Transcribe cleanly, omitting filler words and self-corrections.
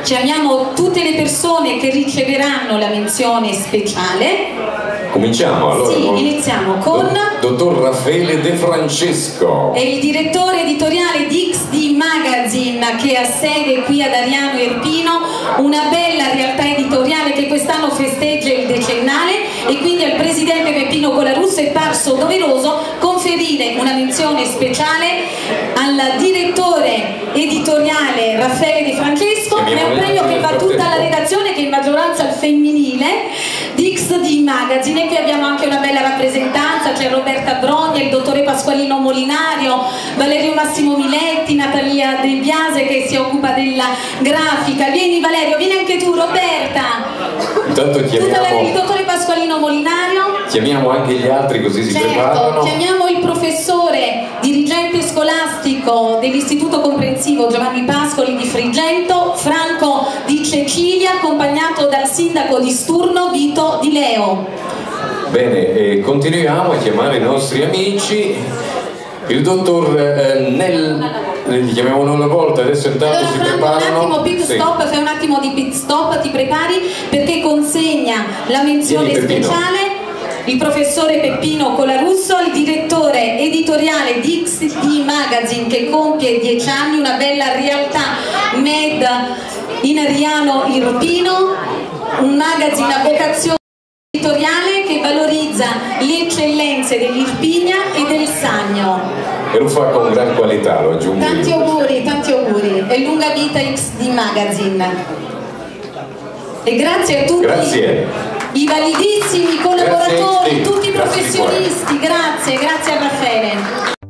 Chiamiamo tutte le persone che riceveranno la menzione speciale. Cominciamo allora. Sì, iniziamo con dottor Raffaele De Francesco. È il direttore editoriale di XD Magazine, che ha sede qui ad Ariano Irpino, una bella realtà editoriale che quest'anno festeggia il decennale, e quindi al presidente Peppino Colarusso è parso doveroso conferire una menzione speciale al direttore editoriale Raffaele De Francesco. È un premio che va tutta alla redazione, che è in maggioranza al femminile, di XD Magazine. E qui abbiamo anche una bella rappresentanza, c'è Roberta Brogna, il dottore Pasqualino Molinario, Valerio Massimo Miletti, Natalia De Biase che si occupa della grafica. Vieni Valerio, vieni anche tu, Roberta. Intanto chiamiamo il dottore Pasqualino Molinario. Chiamiamo anche gli altri, così si preparano. Chiamiamo il professore dirigente scolastico dell'Istituto Comprensivo Giovanni Pascoli di Frigento, Franco Di Cecilia, accompagnato dal sindaco di Sturno Vito Di Leo. Bene, continuiamo a chiamare i nostri amici. Il dottor li chiamiamo una volta, adesso intanto allora, si Franco, preparano. un attimo pit stop, fai un attimo di pit stop, ti prepari, perché consegna la menzione speciale il professore Peppino Colarusso, il direttore editoriale di XD Magazine, che compie 10 anni, una bella realtà made in Ariano Irpino, un magazine a vocazione editoriale che valorizza le eccellenze dell'Irpinia e del Sannio. E lo fa con gran qualità, lo aggiungo. Tanti auguri e lunga vita XD Magazine. E grazie a tutti i validissimi collaboratori, tutti i professionisti, grazie a Raffaele.